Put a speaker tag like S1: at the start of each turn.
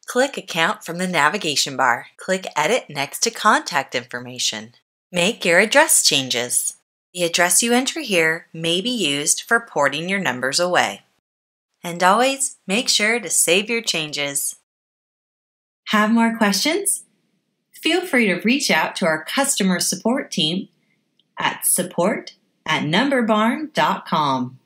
S1: Click Account from the navigation bar. Click Edit next to Contact Information. Make your address changes. The address you enter here may be used for porting your numbers away. And always make sure to save your changes. Have more questions? Feel free to reach out to our customer support team at support@numberbarn.com.